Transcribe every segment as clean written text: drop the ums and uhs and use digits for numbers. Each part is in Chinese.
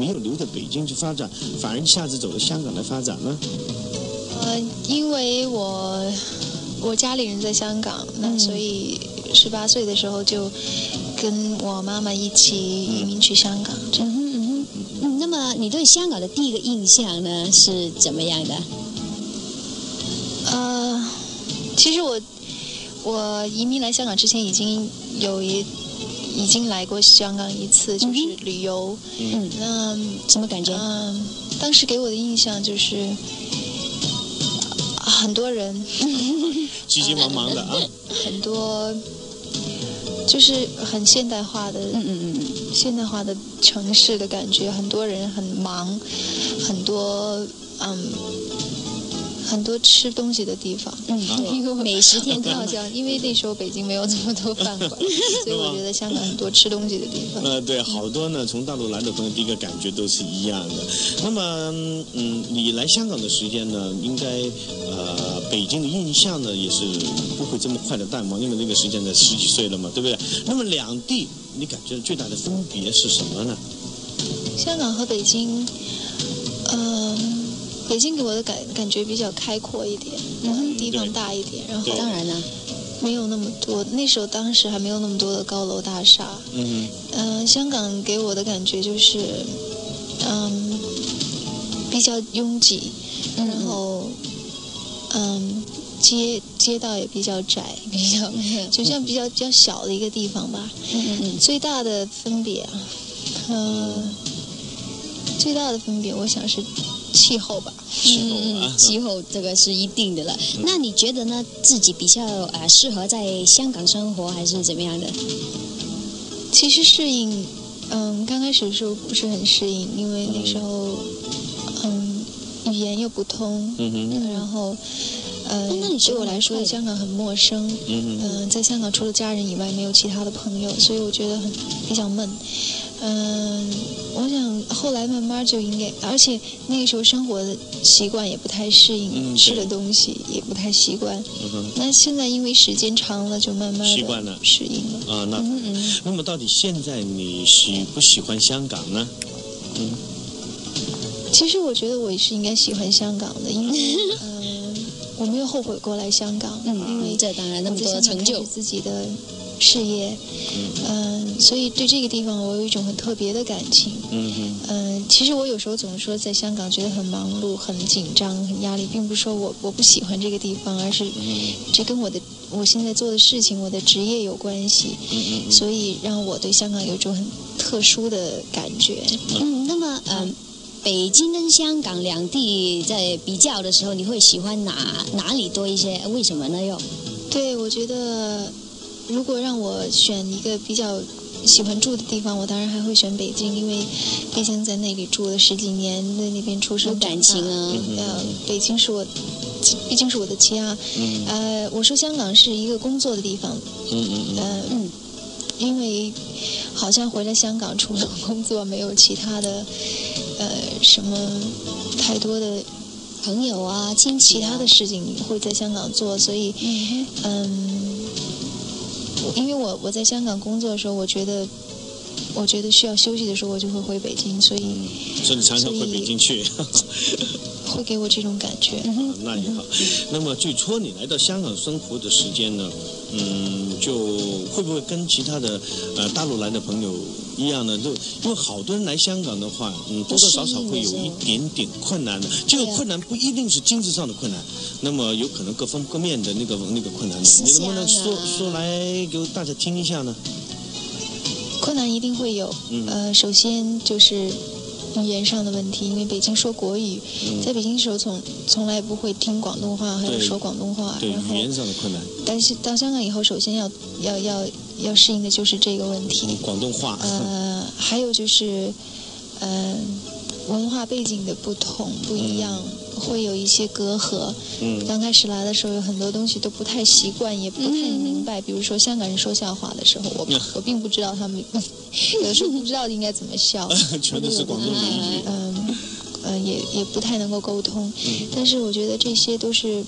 有留在北京去发展，反而一下子走到香港来发展呢？ 因为我家里人在香港，那所以18岁的时候就跟我妈妈一起移民去香港。 那么你对香港的第一个印象呢是怎么样的？ 其实我移民来香港之前已经来过香港一次，就是旅游。那什么感觉？ 当时给我的印象就是很多人， 急急忙忙的啊， 很多就是很现代化的，现代化的城市的感觉，很多人很忙，很多很多吃东西的地方， 美食天堂。 好像因为那时候北京没有这么多饭馆，所以我觉得香港很多吃东西的地方。 对，好多呢，从大陆来的朋友第一个感觉都是一样的。那么，你来香港的时间呢，应该北京的印象呢也是不会这么快的淡忘，因为那个时间才10几岁了嘛，对不对？那么两地你感觉最大的分别是什么呢？ 香港和北京，北京给我的感觉比较开阔一点，地方大一点，然后当然了， 没有那么多，当时还没有那么多的高楼大厦。香港给我的感觉就是，比较拥挤，然后，街道也比较窄，就像比较小的一个地方吧。最大的分别最大的分别，我想是气候吧。 气候这个是一定的了。那你觉得呢？自己比较适合在香港生活，还是怎么样的？ 其实适应，刚开始的时候不是很适应，因为那时候，语言又不通，然后， 那你对我来说，香港很陌生，在香港除了家人以外没有其他的朋友，所以我觉得比较闷。我想后来慢慢就应该，而且那个时候生活的习惯也不太适应，吃的东西也不太习惯。那现在因为时间长了，就慢慢习惯了， 适应了。 那么到底现在你喜不喜欢香港呢？ 其实我觉得我也是应该喜欢香港的，因为我没有后悔过来香港，因为这当然那么多的成就， 自己的事业，所以对这个地方我有一种很特别的感情。其实我有时候总说在香港觉得很忙碌、很紧张、很压力，并不是说我不喜欢这个地方，而是这跟我现在做的事情、我的职业有关系，所以让我对香港有一种很特殊的感觉。 那么北京跟香港两地在比较的时候，你会喜欢哪里多一些？为什么呢？ 对，我觉得如果让我选一个比较喜欢住的地方，我当然还会选北京，因为毕竟在那里住了10几年，在那边出生长大， 感情啊。 北京毕竟是我的家。我说香港是一个工作的地方。因为好像回来香港除了工作，没有其他的什么太多的朋友啊、亲戚其他的事情会在香港做，所以因为我在香港工作的时候，我觉得需要休息的时候，我就会回北京，所以你常常回北京去， 会给我这种感觉。 那也好。那么最初你来到香港生活的时间呢，就会不会跟其他的大陆来的朋友一样呢？就因为好多人来香港的话，多多少少会有一点点困难的。这个困难不一定是经济上的困难，那么有可能各方各面的那个困难的。你能不能说来给大家听一下呢？ 困难一定会有。首先就是语言上的问题，因为北京说国语，在北京的时候从来不会听广东话，还有说广东话， 对然后语言上的困难。 但是到香港以后，首先要适应的就是这个问题。 广东话。 还有就是文化背景的不一样，会有一些隔阂。刚开始来的时候，有很多东西都不太习惯，也不太明白。比如说香港人说笑话的时候，我并不知道他们有的时候不知道应该怎么笑， 全都是广东语。 也不太能够沟通。但是我觉得这些都是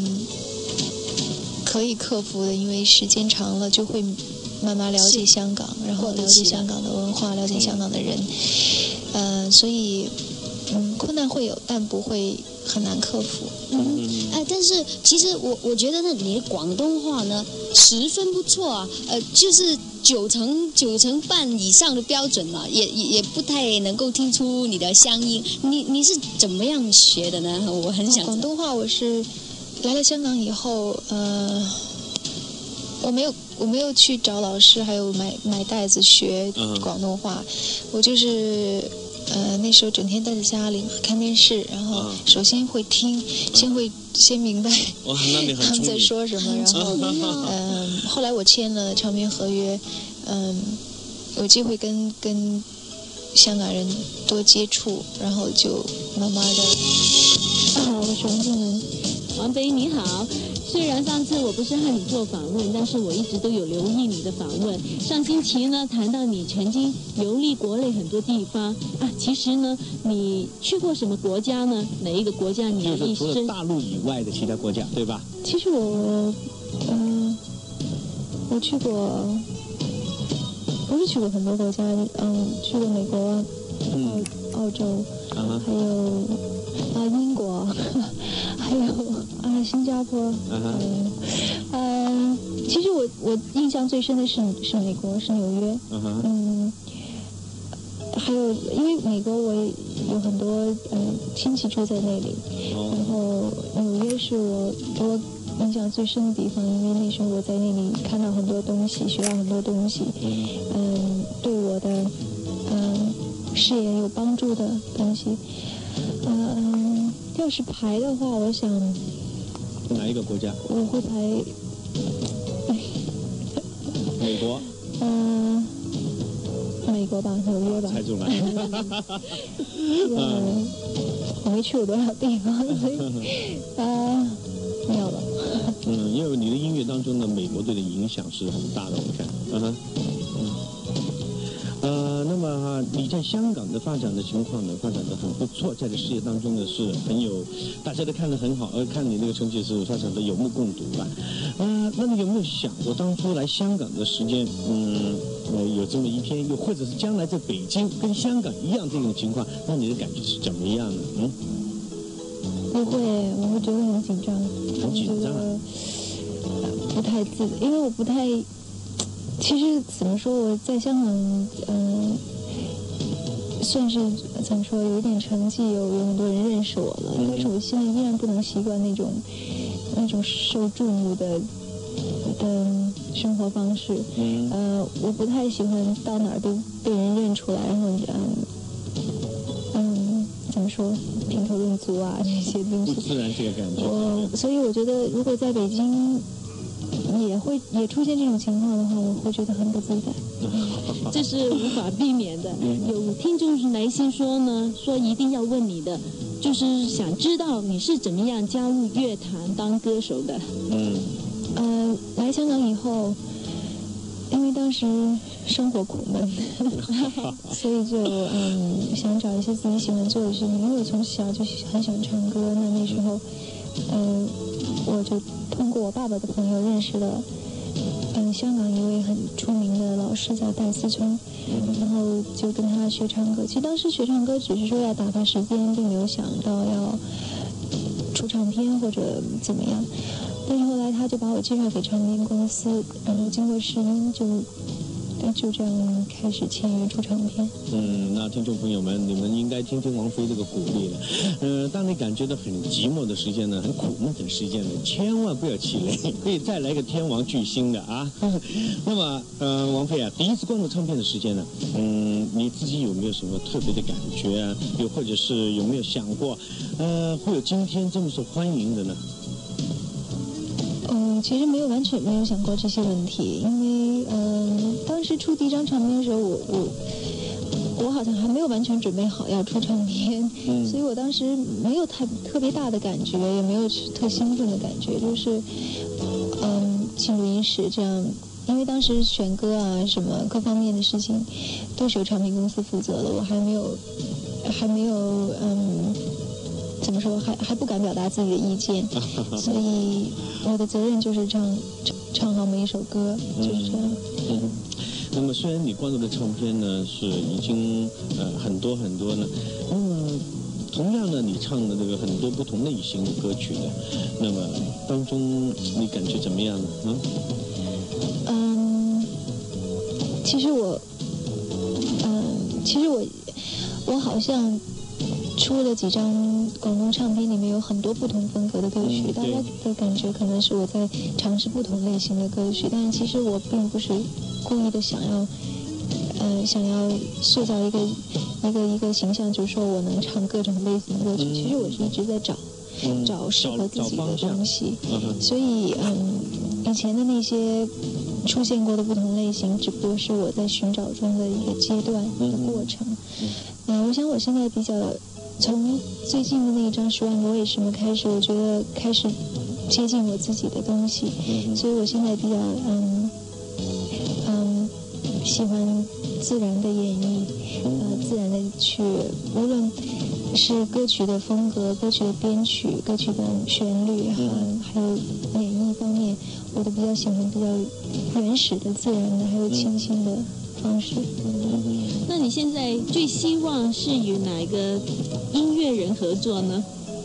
可以克服的，因为时间长了就会慢慢了解香港，然后了解香港的文化，了解香港的人。 所以困难会有，但不会很难克服。 但是其实我觉得呢，你的广东话呢十分不错啊，就是九成半以上的标准了，也不太能够听出你的乡音。你是怎么样学的呢？我很想广东话我是来了香港以后，我没有去找老师，还有买袋子学广东话，我就是那时候整天待在家里嘛，看电视，然后首先会听，先明白他们在说什么，然后后来我签了唱片合约，有机会跟香港人多接触，然后就慢慢的。我是王静文。 王菲你好，虽然上次我不是和你做访问，但是我一直都有留意你的访问。上星期呢谈到你曾经游历国内很多地方啊，其实呢你去过什么国家呢？哪一个国家你的一生？ 就是除了大陆以外的其他国家，对吧？ 其实我去过，不是去过很多国家，去过美国、澳洲，还有英国，还有新加坡，其实我印象最深的是美国，是纽约，还有因为美国我有很多亲戚住在那里，然后纽约是我印象最深的地方，因为那时候我在那里看到很多东西，学到很多东西，对我的事业有帮助的东西。要是排的话，我想哪一个国家？ 我会排美国。 美国吧，纽约吧。 猜出来。 我没去过多少地方，所以没有了。 因为你的音乐当中呢，美国队的影响是很大的，我看。那么你在香港的发展的情况呢，发展得很不错，在这事业当中呢是很有，大家都看得很好，看你那个成绩是发展的有目共睹吧。那你有没有想过当初来香港的时间，有这么一天，又或者是将来在北京跟香港一样这种情况，那你的感觉是怎么样呢？ 不会，我会觉得很紧张， 很紧张， 不太自，因为我不太。其实怎么说，我在香港，算是怎么说，有一点成绩，有很多人认识我了。但是我现在依然不能习惯那种受注目的生活方式。我不太喜欢到哪儿都被人认出来，然后怎么说，评头论足啊这些东西。 不自然这个感觉。 所以我觉得，如果在北京。也出现这种情况的话，我会觉得很不自在。 这是无法避免的。有听众来信说呢，说一定要问你的，就是想知道你是怎么样加入乐坛当歌手的。 来香港以后，因为当时生活苦闷，所以就想找一些自己喜欢做的事情。因为我从小就很喜欢唱歌，那时候我就通过我爸爸的朋友认识了香港一位很出名的老师叫戴思聪，然后就跟他学唱歌。其实当时学唱歌只是说要打发时间，并没有想到要出唱片或者怎么样。但是后来他就把我介绍给唱片公司，然后经过试音就这样开始签约出唱片。 那听众朋友们，你们应该听听王菲这个鼓励了。当你感觉到很寂寞的时间呢，很苦闷的时间呢，千万不要气馁，可以再来个天王巨星的啊。那么王菲啊，第一次关注唱片的时间呢，你自己有没有什么特别的感觉啊？又或者是有没有想过，会有今天这么受欢迎的呢？ 其实完全没有想过这些问题，因为当时出第一张唱片的时候，我好像还没有完全准备好要出唱片，所以我当时没有特别大的感觉，也没有特兴奋的感觉，就是进录音室这样，因为当时选歌啊什么各方面的事情都是由唱片公司负责的，我还没有怎么说，还不敢表达自己的意见，所以我的责任就是唱好每一首歌，就是这样。 那么虽然你关注的唱片呢是已经很多很多呢，那么同样呢你唱的这个很多不同类型的歌曲呢，那么当中你感觉怎么样呢？ 其实我好像出了几张广东唱片，里面有很多不同风格的歌曲，大家的感觉可能是我在尝试不同类型的歌曲，但是其实我并不是故意的想要塑造一个形象，就是说我能唱各种类型的歌曲。其实我是一直在找适合自己的东西，所以以前的那些出现过的不同类型，只不过是我在寻找中的一个阶段的过程。我想我现在比较从最近的那一张10万个为什么开始，我觉得开始接近我自己的东西，所以我现在比较喜欢自然的演绎，自然的去，无论是歌曲的风格、歌曲的编曲、歌曲的旋律，还有演绎方面，我都比较喜欢比较原始的、自然的，还有清新的方式。 那你现在最希望是与哪一个音乐人合作呢？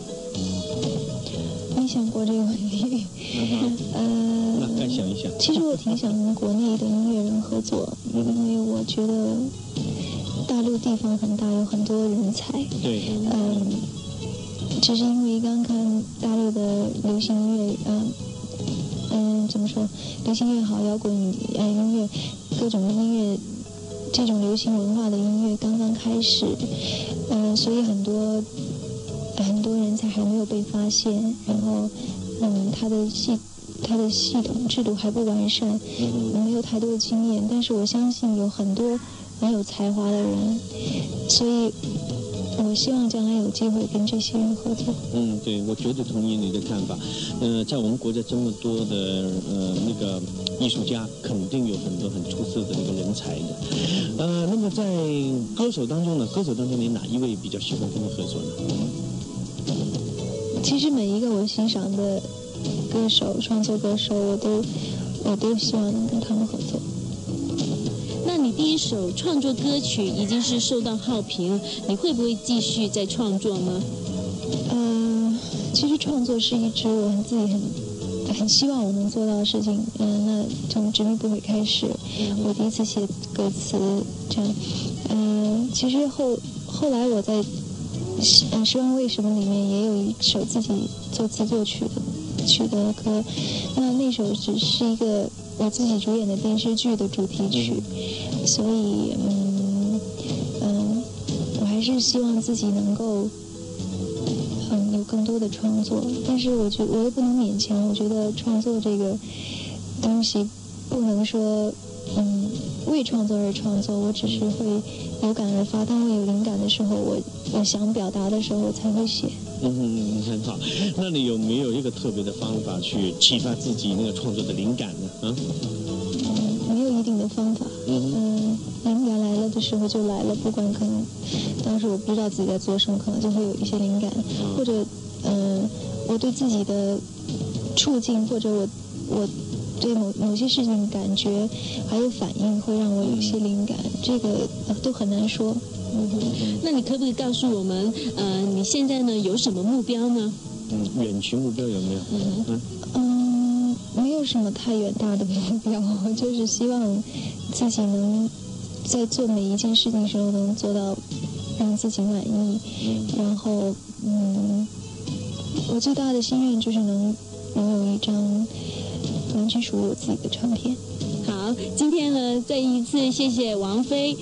没想过这个问题。 那该想一想。 其实我挺想跟国内的音乐人合作，因为我觉得大陆地方很大，有很多人才。 对。 只是因为刚看大陆的流行音乐，怎么说？流行乐好，摇滚音乐，各种音乐，这种流行文化的音乐刚刚开始，所以很多人才还没有被发现，然后他的系统制度还不完善，没有太多的经验，但是我相信有很多很有才华的人，所以我希望将来有机会跟这些人合作。 对，我绝对同意你的看法。在我们国家这么多的那个艺术家，肯定有很多很出色的那个人才的。那么在歌手当中呢，你哪一位比较喜欢跟你合作呢？ 其实每一个我欣赏的歌手、创作歌手，我都希望能跟他们合作。 那你第一首创作歌曲已经是受到好评，你会不会继续再创作呢？ 其实创作是一直我自己很希望我能做到的事情。那从执迷不悔开始，我第一次写歌词，这样。其实后来我在10万为什么里面也有一首自己作词作曲的歌，那首只是一个我自己主演的电视剧的主题曲，所以我还是希望自己能够有更多的创作，但是我又不能勉强，我觉得创作这个东西不能说为创作而创作，我只是会有感而发，当我有灵感的时候，我想表达的时候我才会写。 很好。那你有没有一个特别的方法去启发自己那个创作的灵感呢？ 没有一定的方法。灵感来了的时候就来了，不管可能当时我不知道自己在做什么，可能就会有一些灵感，或者我对自己的处境，或者我对某些事情感觉还有反应，会让我有一些灵感，这个都很难说。 那你可不可以告诉我们，你现在呢有什么目标呢？ 远期目标有没有？ 没有什么太远大的目标，就是希望自己能在做每一件事情的时候能做到让自己满意，然后我最大的心愿就是能拥有一张完全属于我自己的唱片。 好，今天呢再一次谢谢王菲。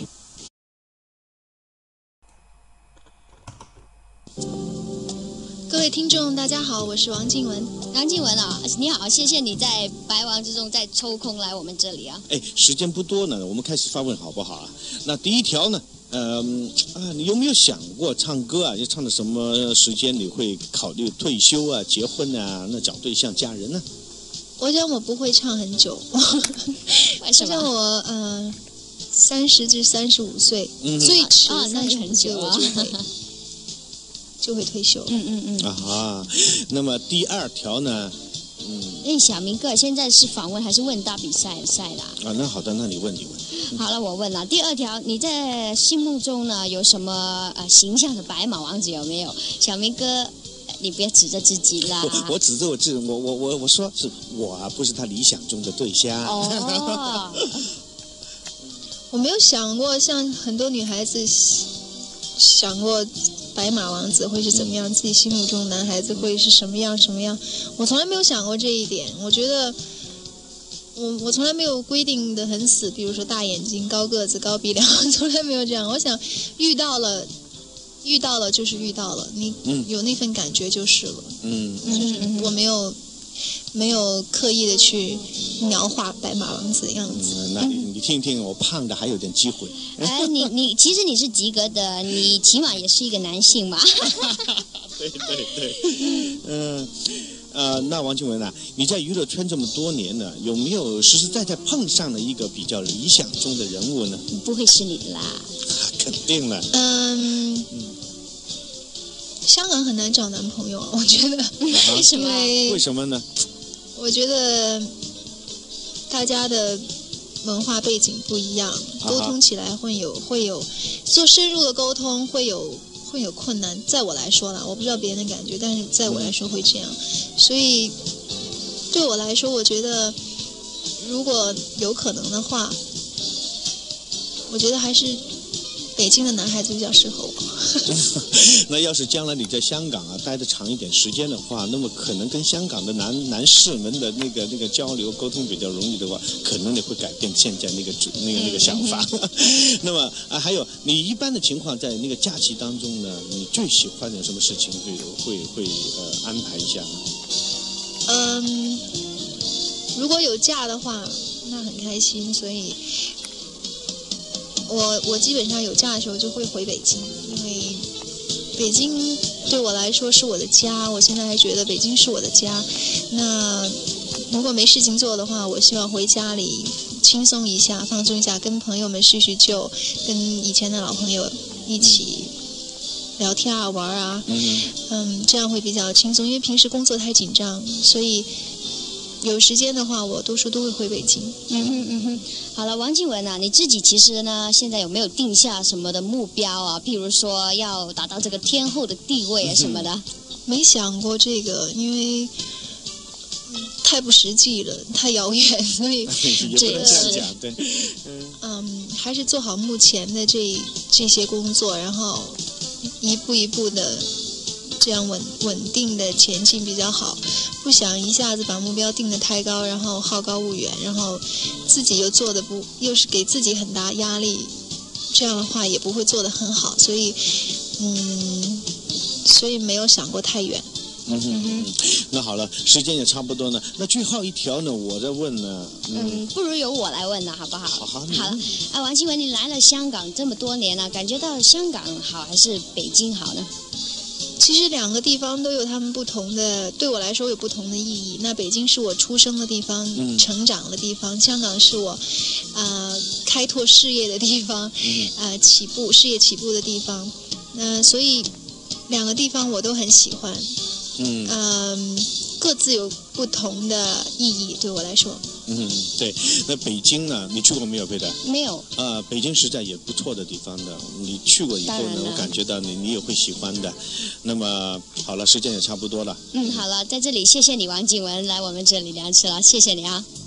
各位听众大家好，我是王静雯。 杨静雯啊，你好，谢谢你在百忙之中再抽空来我们这里啊。 时间不多呢，我们开始发问好不好啊？那第一条呢，你有没有想过唱歌啊？就唱到什么时间你会考虑退休啊、结婚啊、那找对象、嫁人呢？ 我想我不会唱很久。 为什么？ 我想我30至35岁，最迟35岁我就会退休。 那么第二条呢， 因为小明哥现在是访问还是问答比赛啦？ 啊，那好的，那你问。 好了，我问了第二条，你在心目中呢有什么形象的白马王子有没有？小明哥，你不要指着自己啦。 我指着我自己，我说是我啊，不是他理想中的对象。 哦， 我没有想过像很多女孩子想过白马王子会是怎么样，自己心目中男孩子会是什么样，我从来没有想过这一点。我觉得我从来没有规定的很死，比如说大眼睛、高个子、高鼻梁，从来没有这样。我想遇到了就是遇到了，你有那份感觉就是了。就是我没有刻意的去描画白马王子的样子。 那你听听，我胖的还有点机会。 你其实你是及格的，你起码也是一个男性嘛。 对，那王静文啊，你在娱乐圈这么多年了，有没有实实在在碰上了一个比较理想中的人物呢？ 不会是你的啦。 肯定了。 香港很难找男朋友，我觉得。 为什么呢？ 我觉得大家的文化背景不一样，沟通起来会有做深入的沟通会有困难。在我来说啦，我不知道别人的感觉，但是在我来说会这样。所以对我来说，我觉得如果有可能的话，我觉得还是北京的男孩子比较适合我。 那要是将来你在香港啊待得长一点时间的话，那么可能跟香港的男士们的那个交流沟通比较容易的话，可能你会改变现在那个想法。那么还有你一般的情况，在那个假期当中呢，你最喜欢有什么事情会安排一下呢？ 如果有假的话，那很开心，所以我基本上有假的时候就会回北京，因为北京对我来说是我的家，我现在还觉得北京是我的家。那如果没事情做的话，我希望回家里轻松一下，放松一下，跟朋友们叙叙旧，跟以前的老朋友一起聊天啊、玩啊，这样会比较轻松。因为平时工作太紧张，所以有时间的话，我多数都会回北京。 好了，王静文啊，你自己其实呢，现在有没有定下什么的目标啊？譬如说要达到这个天后的地位啊什么的？ 没想过这个，因为太不实际了，太遥远，所以这个讲对。 还是做好目前的这些工作，然后一步一步的这样稳定的前进比较好。不想一下子把目标定得太高，然后好高骛远，然后自己又是给自己很大压力，这样的话也不会做得很好，所以没有想过太远。 那好了，时间也差不多了。那最后一条呢，我在问呢。 不如由我来问了，好不好？ 好了，王静文，你来了香港这么多年了，感觉到香港好还是北京好呢？ 其实两个地方都有他们不同的，对我来说有不同的意义。那北京是我出生的地方，成长的地方；香港是我开拓事业的地方，事业起步的地方。所以两个地方我都很喜欢。各自有不同的意义，对我来说。 对。那北京呢？你去过没有，佩德？ 没有。 北京实在也不错的地方的。你去过以后呢，我感觉到你也会喜欢的。那么好了，时间也差不多了。 好了，在这里谢谢你，王静文来我们这里聊吃了，谢谢你啊。